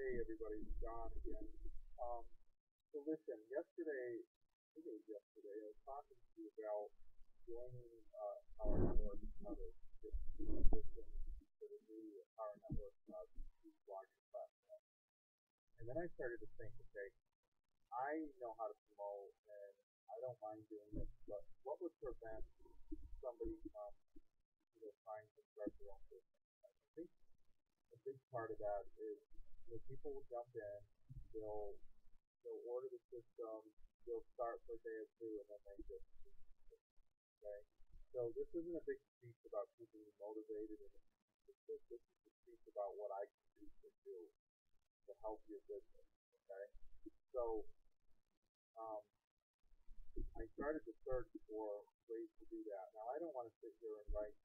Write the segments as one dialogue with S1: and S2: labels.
S1: Hey everybody, it's John again. Um, so listen, yesterday, I think it was yesterday, I was talking to you about joining Power Network, how to get position for the new Power Network blogging platform. And then I started to think, okay, I know how to promote and I don't mind doing this, but what would prevent somebody from, trying to start their own business? I think a big part of that is, people will jump in, they'll they'll order the system, they'll start for a day or two, and then they just okay. So this isn't a big speech about keeping you motivated and interested. This is a speech about what I can do for you to help your business. Okay. So um, I started to search for ways to do that. Now I don't want to sit here and write,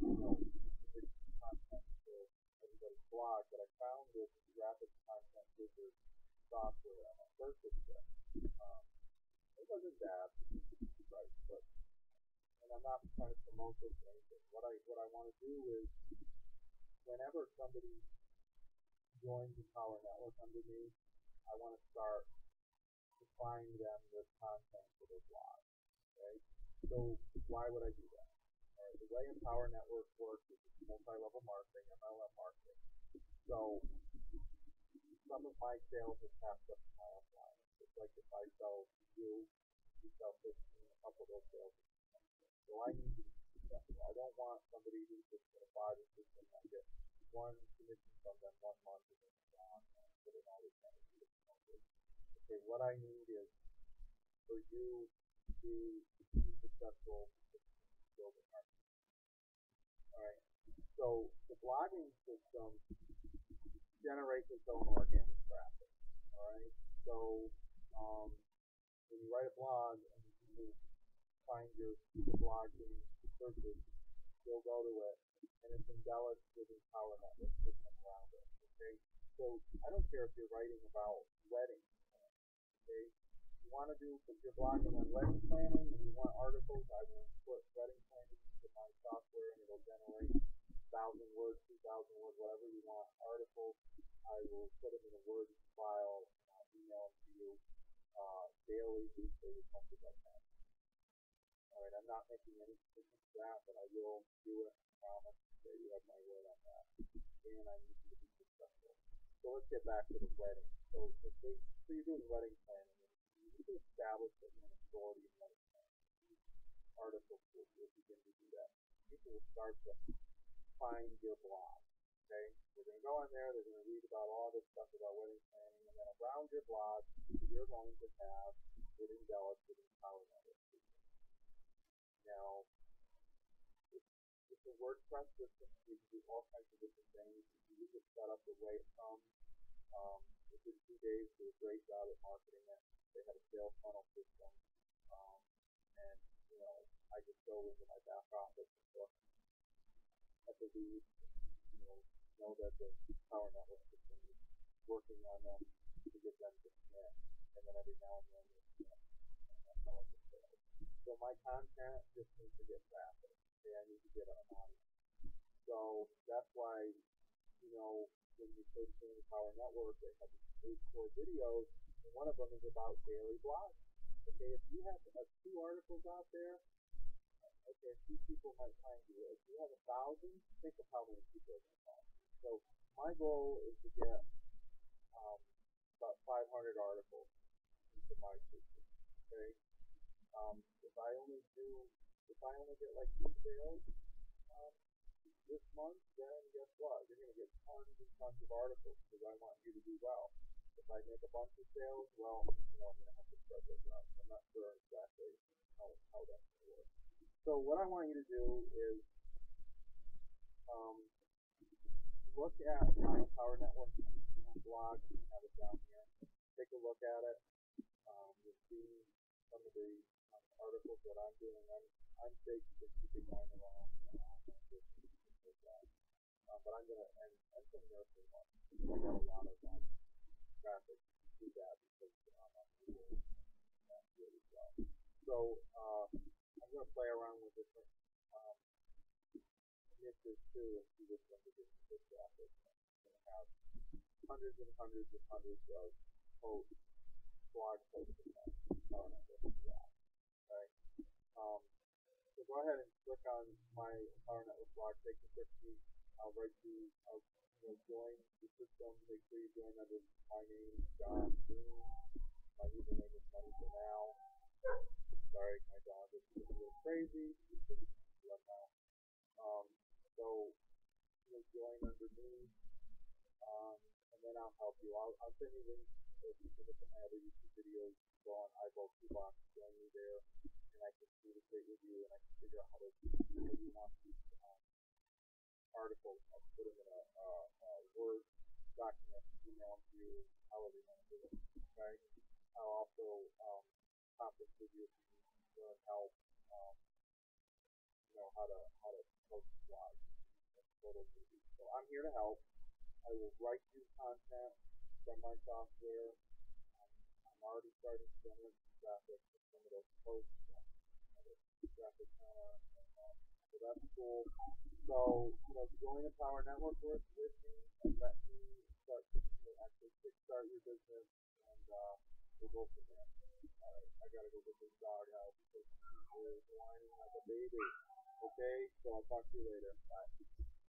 S1: big content for everybody's blog, but I found this rapid content wizard software and I purchased it. Um, it wasn't bad, right? But and I'm not trying to promote this or anything. What I want to do is whenever somebody joins the Power Network under me, I want to start supplying them with content for their blog. Okay? So why would I do that? All right, the way Empower Network works is multi-level marketing, MLM marketing. So some of my sales have passed up to my upline. It's like if I sell you, you sell 15, a couple of those sales. So I need to be successful. I don't want somebody who's just going to buy the system and get one commission from them 1 month and then it's gone and put in all this energy. Okay, what I need is for you to be successful with building marketing. All right. So the blogging system generates its own organic traffic. All right. So when you write a blog and people find your blog in searches, you'll go to it and it's embellished with a Power Network system around it. Okay. So I don't care if you're writing about weddings. Okay. You want to do if you're blogging on wedding planning and you want articles, I will put wedding planning into my software and it'll generate 1,000 words, 2,000 words, whatever you want articles. I will put them in a Word file and I'll email them to you daily, weekly, as much as I can. All right, I'm not making any commitment to that, but I will do it. I promise. Okay, you have my word on that. And I need you to be successful. So let's get back to the wedding. So you're doing wedding planning. You need to establish that you're an authority in wedding planning. Articles will begin to do that. People will start to find your blog. Okay, they're going to go in there. They're going to read about all this stuff about wedding planning, and then around your blog, you're going to have it embellished with Power Network. Now, it's a WordPress system. You can do all kinds of different things. You can set up the way it comes. Within 2 days, did a great job at marketing it. They had a sales funnel system, um, and I just go into my back office and look at the leads. Know that the Power Network system is working on them to get them to commit, and then every now and then they commit, and that's how I get sales. So my content just needs to get traffic. Okay, I need to get an audience. So that's why when you first join the Power Network, they have these 8 core videos, and one of them is about daily blogging. Okay, if you have 2 articles out there, okay, a few people might find you. If you have 1,000, think of how many people are going to find you. So my goal is to get about 500 articles into my system. Okay, if I only get like 2 sales this month, then guess what? You're going to get tons and tons of articles because I want you to do well. If I make a bunch of sales, well, I'm going to have to spread those out. I'm not sure exactly how that's going to work. So what I want you to do is look at my Power Network blog. I have it down here. Take a look at it. You'll see some of the articles that I'm doing. I'm big for keeping mine around online business and things like that. But I'm going to and some nursing ones. I got a lot of traffic to that because I'm doing that really well. So I'm going to play around with different niches too and see which one to get good traffic. I'm going to have have hundreds and hundreds and hundreds of posts, blog posts in that Power Network blog. Okay. Um, so go ahead and click on my Power Network blog, take a quick peek. I'll write you, join the system. Make sure you join under my name, John Boone. My username is Money for Now. Sorry, my dog is a little crazy. He's just run now. So join under me, and then I'll help you. I'll send you links if you can look at my other YouTube videos. Go on iVolt Toolbox, join me there, and I can communicate with you, and I can figure out how you want these articles. I'll put them in a Word document, email them to you, however you want to do it. Okay. I'll also conference with you if you need to learn help. How to post blogs and photos. So I'm here to help. I will write you content from my software. I'm already starting to generate some traffic for some of those posts. Traffic counter, so that's cool. So join the Power Network with me and let me start actually kickstart your business, and we'll go from there. All right, I gotta go get this dog out because he is whining like a baby. Okay, so I'll talk to you later. Bye.